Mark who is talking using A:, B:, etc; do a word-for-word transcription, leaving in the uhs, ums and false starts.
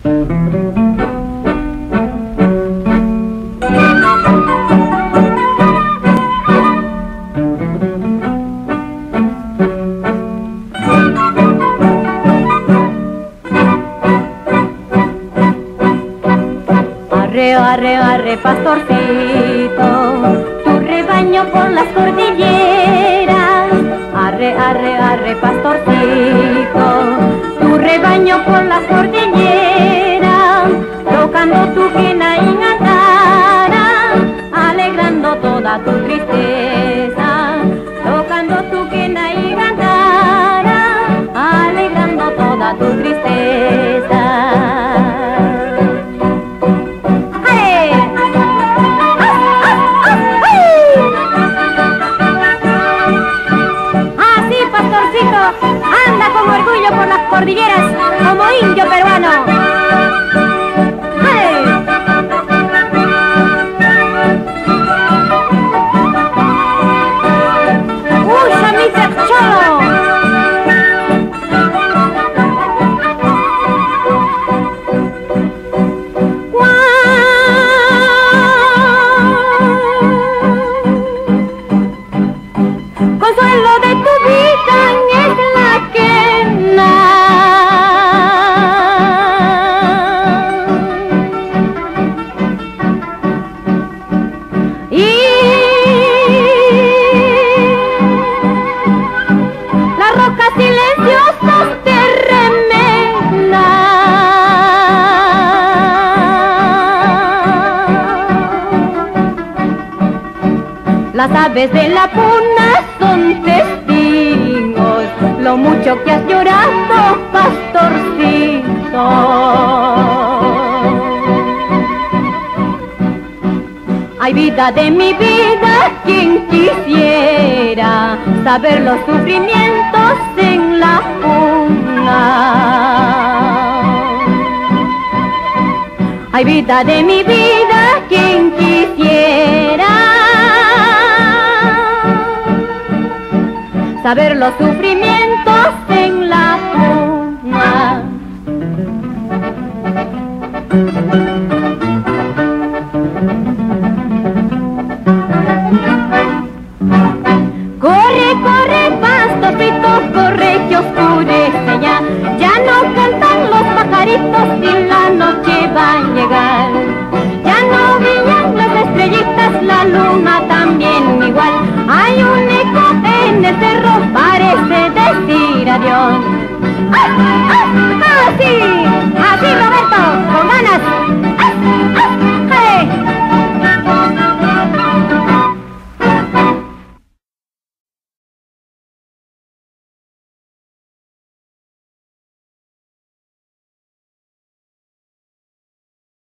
A: Arre, arre, arre, pastorcito, tu rebaño por las cordilleras. Arre, arre, arre, pastorcito, tu rebaño por las cordilleras, tocando tu quena y andara, alegrando toda tu tristeza, tocando tu quena y andara, alegrando toda tu tristeza. Anda con orgullo por las cordilleras como indio peruano. ¡Hey! ¡Uy, mi cholo! Consuelo de tu vida es la quena, y las rocas silenciosas te remenan. Las aves de la puna son testigos, lo mucho que has llorado, pastorcito. Ay, vida de mi vida, quien quisiera saber los sufrimientos en la puna. Ay, vida de mi vida, quien quisiera saber los sufrimientos en la puna. Corre, corre, pastorcito, corre que oscurece ya, ya no cantan los pajaritos y